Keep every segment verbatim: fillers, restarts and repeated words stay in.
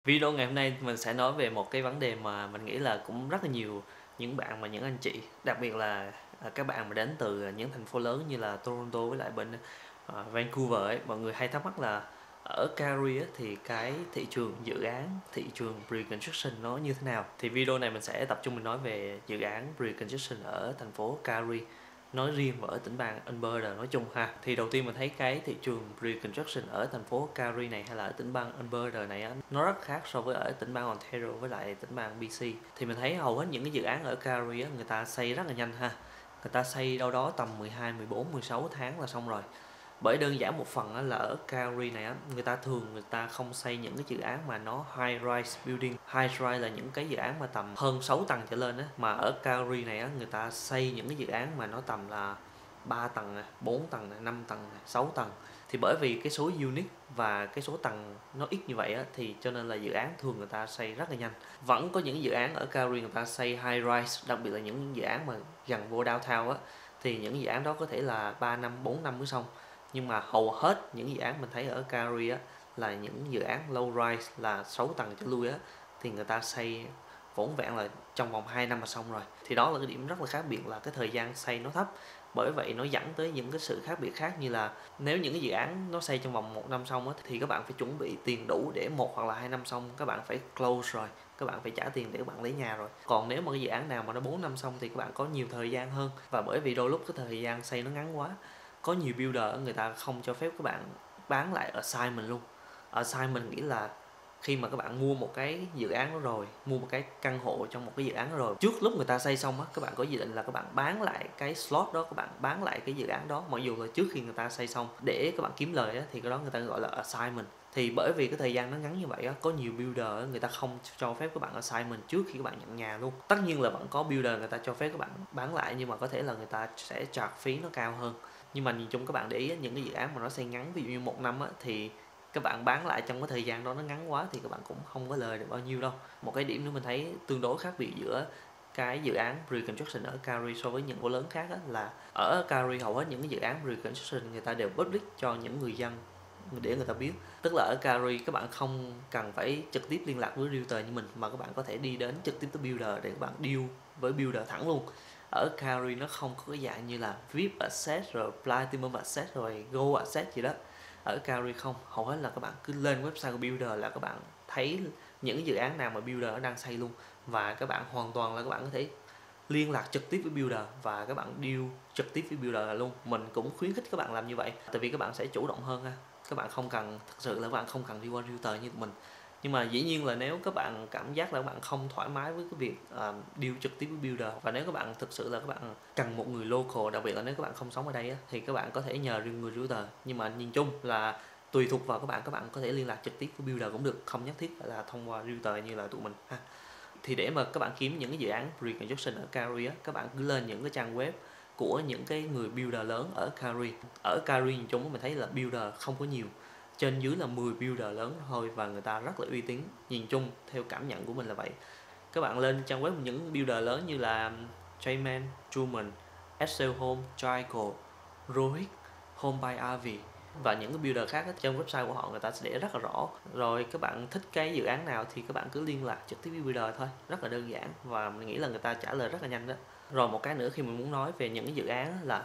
Video ngày hôm nay mình sẽ nói về một cái vấn đề mà mình nghĩ là cũng rất là nhiều những bạn mà những anh chị, đặc biệt là, à, các bạn mà đến từ những thành phố lớn như là Toronto với lại bên, ờ, Vancouver ấy, mọi người hay thắc mắc là ở Calgary á, thì cái thị trường dự án, thị trường pre-construction nó như thế nào? Thì video này mình sẽ tập trung mình nói về dự án pre-construction ở thành phố Calgary nói riêng và ở tỉnh bang Alberta nói chung ha. Thì đầu tiên mình thấy cái thị trường pre-construction ở thành phố Calgary này hay là ở tỉnh bang Alberta này á, nó rất khác so với ở tỉnh bang Ontario với lại tỉnh bang bê xê. Thì mình thấy hầu hết những cái dự án ở Calgary á, người ta xây rất là nhanh ha. Người ta xây đâu đó tầm mười hai, mười bốn, mười sáu tháng là xong rồi. Bởi đơn giản một phần á, là ở Calgary này á, người ta thường người ta không xây những cái dự án mà nó high rise building. High rise là những cái dự án mà tầm hơn sáu tầng trở lên á, mà ở Calgary này á, người ta xây những cái dự án mà nó tầm là ba tầng, bốn tầng, năm tầng, sáu tầng. Thì bởi vì cái số unit và cái số tầng nó ít như vậy á, thì cho nên là dự án thường người ta xây rất là nhanh. Vẫn có những dự án ở Calgary người ta xây high rise, đặc biệt là những dự án mà gần vô downtown á, thì những dự án đó có thể là ba năm, bốn năm mới xong. Nhưng mà hầu hết những dự án mình thấy ở Calgary á, là những dự án low rise là sáu tầng trở lui á, thì người ta xây vỏn vẹn là trong vòng hai năm là xong rồi. Thì đó là cái điểm rất là khác biệt, là cái thời gian xây nó thấp. Bởi vậy nó dẫn tới những cái sự khác biệt khác, như là nếu những cái dự án nó xây trong vòng một năm xong á, thì các bạn phải chuẩn bị tiền đủ để một hoặc là hai năm xong các bạn phải close rồi, các bạn phải trả tiền để các bạn lấy nhà rồi. Còn nếu mà cái dự án nào mà nó bốn năm xong thì các bạn có nhiều thời gian hơn. Và bởi vì đôi lúc cái thời gian xây nó ngắn quá, có nhiều builder người ta không cho phép các bạn bán lại assignment luôn. Assignment nghĩa là khi mà các bạn mua một cái dự án đó rồi, mua một cái căn hộ trong một cái dự án đó rồi, trước lúc người ta xây xong á, các bạn có dự định là các bạn bán lại cái slot đó, các bạn bán lại cái dự án đó, mặc dù là trước khi người ta xây xong, để các bạn kiếm lời á, thì cái đó người ta gọi là assignment. Thì bởi vì cái thời gian nó ngắn như vậy á, có nhiều builder người ta không cho phép các bạn assignment trước khi các bạn nhận nhà luôn. Tất nhiên là vẫn có builder người ta cho phép các bạn bán lại, nhưng mà có thể là người ta sẽ charge phí nó cao hơn. Nhưng mà nhìn chung các bạn để ý những cái dự án mà nó xây ngắn, ví dụ như một năm á, thì các bạn bán lại trong cái thời gian đó nó ngắn quá thì các bạn cũng không có lời được bao nhiêu đâu. Một cái điểm nữa mình thấy tương đối khác biệt giữa cái dự án pre-construction ở Calgary so với những phố lớn khác á, là ở Calgary hầu hết những cái dự án pre-construction người ta đều public cho những người dân để người ta biết. Tức là ở Calgary các bạn không cần phải trực tiếp liên lạc với realtor như mình, mà các bạn có thể đi đến trực tiếp tới builder để các bạn deal với builder thẳng luôn. Ở Calgary nó không có cái dạng như là vê i pê Access rồi Platinum Access rồi Gold Access gì đó. Ở Calgary không, hầu hết là các bạn cứ lên website của builder là các bạn thấy những dự án nào mà builder đang xây luôn, và các bạn hoàn toàn là các bạn có thể liên lạc trực tiếp với builder và các bạn deal trực tiếp với builder luôn. Mình cũng khuyến khích các bạn làm như vậy, tại vì các bạn sẽ chủ động hơn ha. Các bạn không cần, thực sự là các bạn không cần đi qua realtor như mình. Nhưng mà dĩ nhiên là nếu các bạn cảm giác là các bạn không thoải mái với cái việc uh, deal trực tiếp với builder, và nếu các bạn thực sự là các bạn cần một người local, đặc biệt là nếu các bạn không sống ở đây á, thì các bạn có thể nhờ riêng người realtor. Nhưng mà nhìn chung là tùy thuộc vào các bạn, các bạn có thể liên lạc trực tiếp với builder cũng được, không nhất thiết phải là thông qua realtor như là tụi mình ha. Thì để mà các bạn kiếm những cái dự án pre-construction ở Calgary á, các bạn cứ lên những cái trang web của những cái người builder lớn ở Calgary. Ở Calgary nhìn chung mình thấy là builder không có nhiều, trên dưới là mười builder lớn thôi, và người ta rất là uy tín. Nhìn chung theo cảm nhận của mình là vậy. Các bạn lên trang web những builder lớn như là Jayman, Truman, Excel Home, Triangle, Rohit, Home by a vê và những cái builder khác á, trên website của họ người ta sẽ để rất là rõ. Rồi các bạn thích cái dự án nào thì các bạn cứ liên lạc trực tiếp với builder thôi, rất là đơn giản, và mình nghĩ là người ta trả lời rất là nhanh đó. Rồi một cái nữa khi mình muốn nói về những cái dự án là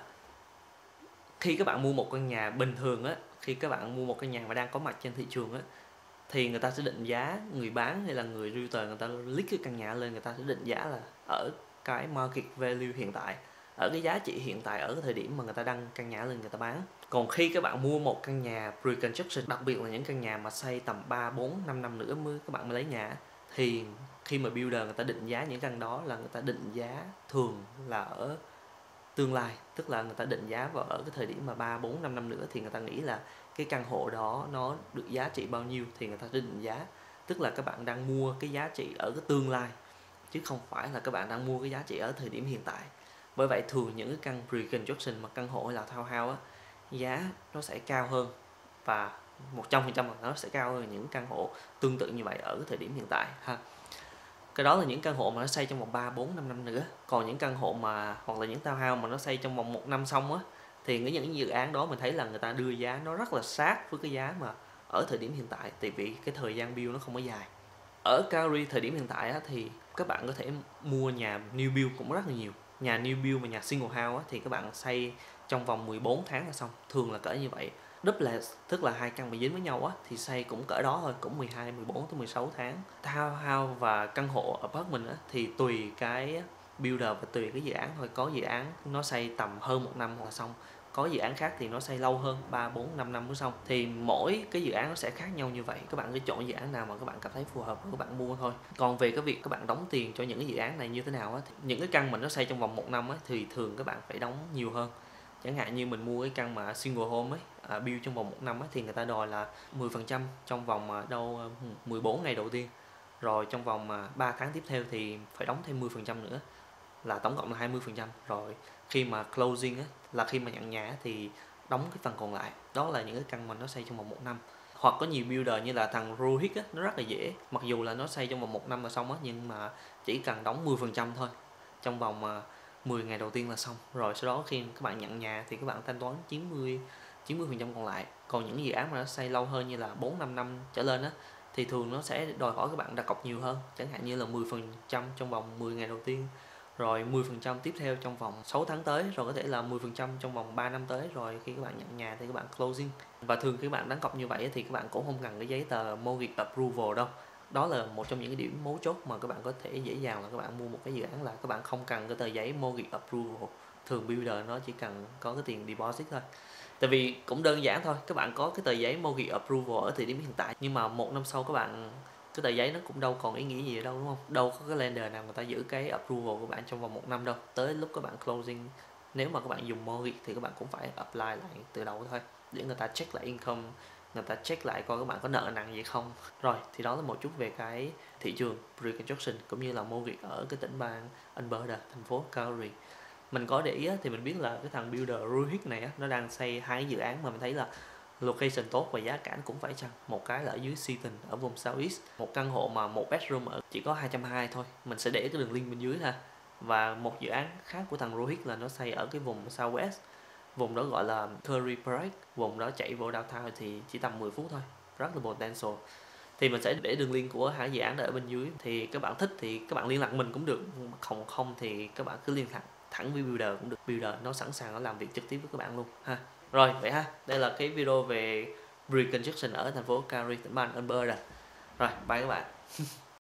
khi các bạn mua một căn nhà bình thường á, khi các bạn mua một căn nhà mà đang có mặt trên thị trường á, thì người ta sẽ định giá, người bán hay là người realtor người ta list cái căn nhà lên, người ta sẽ định giá là ở cái market value hiện tại, ở cái giá trị hiện tại ở cái thời điểm mà người ta đăng căn nhà lên người ta bán. Còn khi các bạn mua một căn nhà pre-construction, đặc biệt là những căn nhà mà xây tầm ba, bốn, năm năm nữa mới các bạn mới lấy nhà, thì khi mà builder người ta định giá những căn đó là người ta định giá thường là ở tương lai, tức là người ta định giá vào ở cái thời điểm mà ba, bốn, năm năm nữa thì người ta nghĩ là cái căn hộ đó nó được giá trị bao nhiêu thì người ta định giá. Tức là các bạn đang mua cái giá trị ở cái tương lai, chứ không phải là các bạn đang mua cái giá trị ở thời điểm hiện tại. Bởi vậy thường những cái căn pre-construction mà căn hộ hay là townhouse á, giá nó sẽ cao hơn, và một trăm phần trăm là nó sẽ cao hơn những căn hộ tương tự như vậy ở cái thời điểm hiện tại ha. Cái đó là những căn hộ mà nó xây trong vòng ba, bốn, năm năm nữa. Còn những căn hộ mà hoặc là những townhouse mà nó xây trong vòng một năm xong á, thì những dự án đó mình thấy là người ta đưa giá nó rất là sát với cái giá mà ở thời điểm hiện tại, tại vì cái thời gian build nó không có dài. Ở Calgary thời điểm hiện tại á, thì các bạn có thể mua nhà new build cũng rất là nhiều. Nhà new build và nhà single house á, thì các bạn xây trong vòng mười bốn tháng là xong, thường là cỡ như vậy. Duplex tức là hai căn bị dính với nhau á thì xây cũng cỡ đó thôi, cũng mười hai, mười bốn tới mười sáu tháng. Townhouse và căn hộ apartment á thì tùy cái builder và tùy cái dự án thôi. Có dự án nó xây tầm hơn một năm là xong, có dự án khác thì nó xây lâu hơn, ba bốn năm năm mới xong. Thì mỗi cái dự án nó sẽ khác nhau như vậy, các bạn cứ chọn dự án nào mà các bạn cảm thấy phù hợp các bạn mua thôi. Còn về cái việc các bạn đóng tiền cho những cái dự án này như thế nào á, thì những cái căn mà nó xây trong vòng một năm á thì thường các bạn phải đóng nhiều hơn. Chẳng hạn như mình mua cái căn mà single home ấy, à, build trong vòng một năm ấy, thì người ta đòi là mười phần trăm trong vòng à, đâu à, mười bốn ngày đầu tiên, rồi trong vòng à, ba tháng tiếp theo thì phải đóng thêm mười phần trăm nữa, là tổng cộng là hai mươi phần trăm. Rồi khi mà closing á, là khi mà nhận nhà thì đóng cái phần còn lại. Đó là những cái căn mà nó xây trong vòng một năm. Hoặc có nhiều builder như là thằng Rohit á, nó rất là dễ, mặc dù là nó xây trong vòng một năm là xong á, nhưng mà chỉ cần đóng mười phần trăm thôi trong vòng à, mười ngày đầu tiên là xong. Rồi sau đó khi các bạn nhận nhà thì các bạn thanh toán chín mươi chín mươi phần trăm còn lại. Còn những dự án mà nó xây lâu hơn như là bốn năm năm trở lên á thì thường nó sẽ đòi hỏi các bạn đặt cọc nhiều hơn, chẳng hạn như là mười phần trăm trong vòng mười ngày đầu tiên, rồi mười phần trăm tiếp theo trong vòng sáu tháng tới, rồi có thể là mười phần trăm trong vòng ba năm tới, rồi khi các bạn nhận nhà thì các bạn closing. Và thường khi các bạn đánh cọc như vậy thì các bạn cũng không cần cái giấy tờ mortgage approval đâu. Đó là một trong những cái điểm mấu chốt mà các bạn có thể dễ dàng là các bạn mua một cái dự án, là các bạn không cần cái tờ giấy mortgage approval. Thường builder nó chỉ cần có cái tiền deposit thôi. Tại vì cũng đơn giản thôi, các bạn có cái tờ giấy mortgage approval ở thời điểm hiện tại, nhưng mà một năm sau các bạn cái tờ giấy nó cũng đâu còn ý nghĩa gì ở đâu, đúng không? Đâu có cái lender nào người ta giữ cái approval của bạn trong vòng một năm đâu. Tới lúc các bạn closing, nếu mà các bạn dùng mortgage thì các bạn cũng phải apply lại từ đầu thôi, để người ta check lại income, người ta check lại coi các bạn có nợ nần gì không. Rồi thì đó là một chút về cái thị trường pre-construction cũng như là mortgage ở cái tỉnh bang Alberta, thành phố Calgary. Mình có để ý á, thì mình biết là cái thằng builder Rohit này á, nó đang xây hai dự án mà mình thấy là location tốt và giá cả cũng phải chăng. Một cái là ở dưới Seaton ở vùng Southeast, một căn hộ mà một bedroom ở chỉ có hai trăm hai mươi thôi. Mình sẽ để cái đường link bên dưới ha. Và một dự án khác của thằng Rohit là nó xây ở cái vùng Southwest, vùng đó gọi là Curry Park, vùng đó chạy vô downtown thì chỉ tầm mười phút thôi, rất là potential. Thì mình sẽ để đường link của hai dự án đó ở bên dưới, thì các bạn thích thì các bạn liên lạc mình cũng được, không không thì các bạn cứ liên lạc thẳng với builder cũng được. Builder nó sẵn sàng nó làm việc trực tiếp với các bạn luôn ha. Rồi vậy ha, đây là cái video về pre-construction ở thành phố Calgary, tỉnh bang Alberta. Rồi bye các bạn.